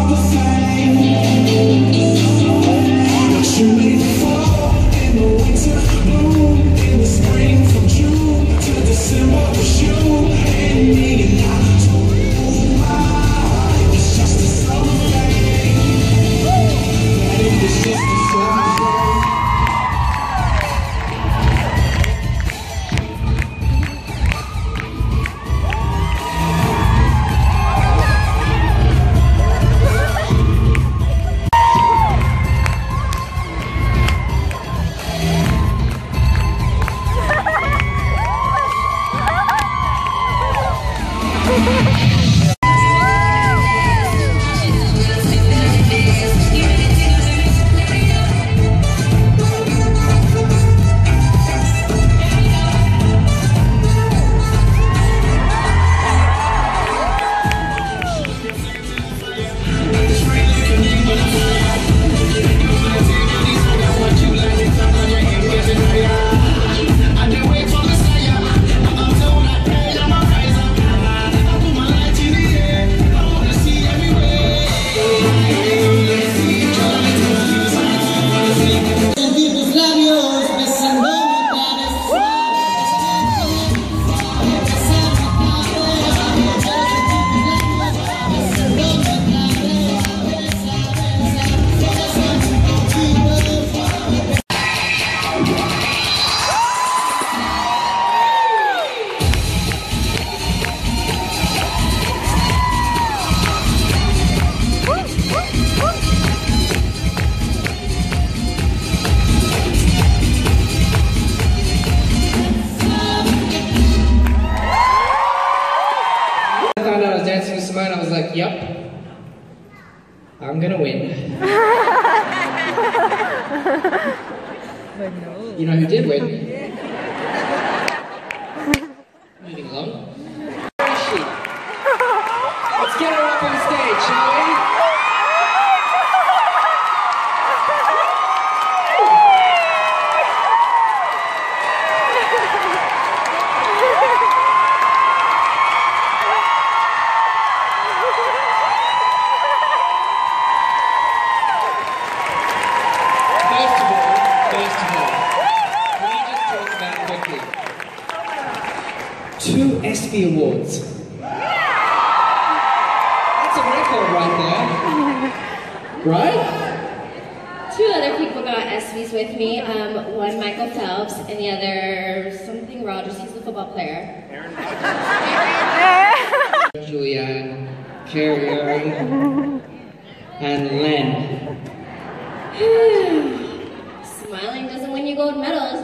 Simone, I was like, yep, I'm gonna win. You know who did win? Moving along. Where is she? Let's get her up on stage, shall we? Two ESPY awards. That's a record right there. Right? Two other people got ESPYs with me. One Michael Phelps and the other something Rogers. He's the football player. Julianne, Carrie, and Len. Smiling doesn't win you gold medals.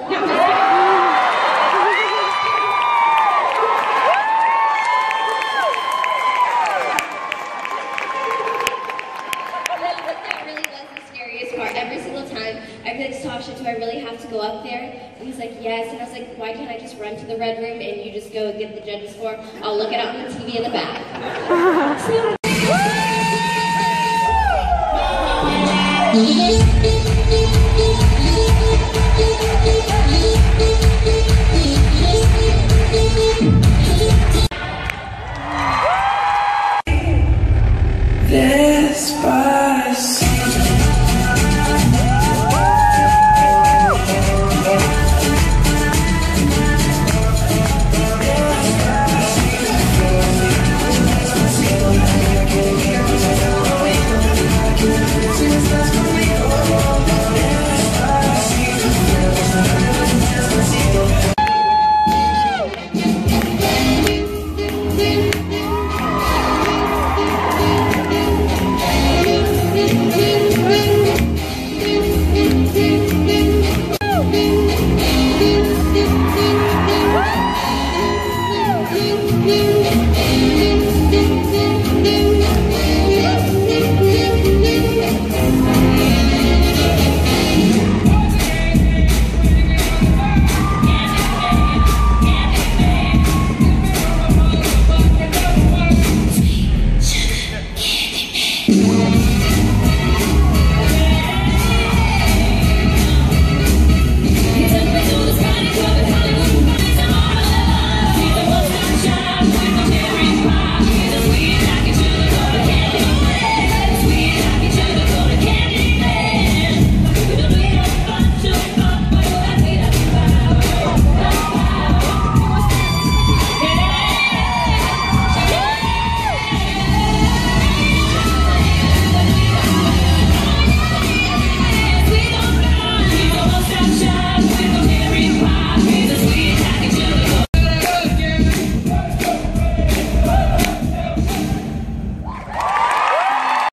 Every single time I feel like talk shit to, I really have to go up there. And he's like, yes. And I was like, why can't I just run to the red room and you just go get the judges score? I'll look it up on the TV in the back.